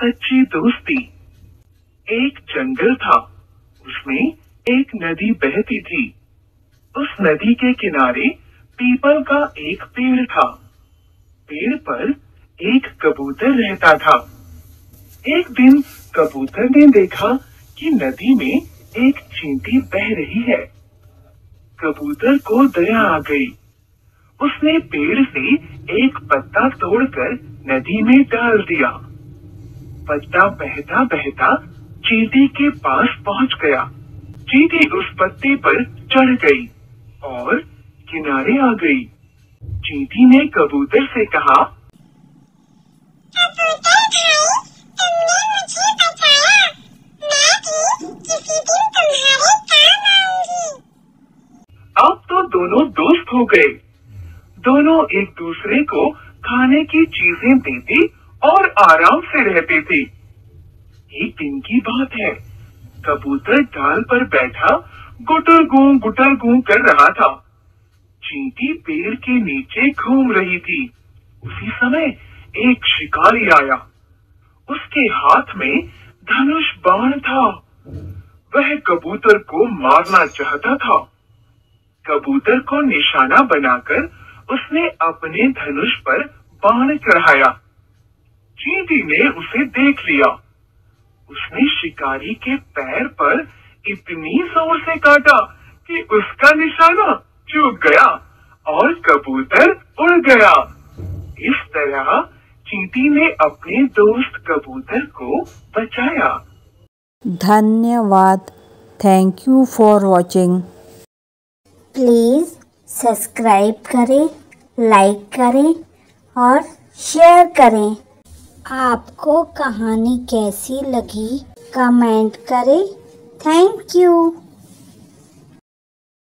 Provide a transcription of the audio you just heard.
सच्ची दोस्ती। एक जंगल था, उसमें एक नदी बहती थी। उस नदी के किनारे पीपल का एक पेड़ था। पेड़ पर एक कबूतर रहता था। एक दिन कबूतर ने देखा कि नदी में एक चींटी बह रही है। कबूतर को दया आ गई। उसने पेड़ से एक पत्ता तोड़कर नदी में डाल दिया। पत्ता बहता बहता चींटी के पास पहुंच गया। चींटी उस पत्ते पर चढ़ गई और किनारे आ गई। चींटी ने कबूतर से कहा, कबूतर भाई, तुमने मुझे बचाया। मैं भी किसी दिन तुम्हारे काम आऊंगी। अब तो दोनों दोस्त हो गए। दोनों एक दूसरे को खाने की चीजें देते और आराम से रहते थे। एक दिन की बात है, कबूतर डाल पर बैठा गुटर गूं कर रहा था। चींटी पेड़ के नीचे घूम रही थी। उसी समय एक शिकारी आया। उसके हाथ में धनुष बाण था। वह कबूतर को मारना चाहता था। कबूतर को निशाना बनाकर उसने अपने धनुष पर बाण चढ़ाया। चींटी ने उसे देख लिया। उसने शिकारी के पैर पर इतनी जोर से काटा कि उसका निशाना चूक गया और कबूतर उड़ गया। इस तरह चींटी ने अपने दोस्त कबूतर को बचाया। धन्यवाद। Thank you for watching. Please subscribe करें, लाइक करें और शेयर करें। आपको कहानी कैसी लगी कमेंट करें। Thank you.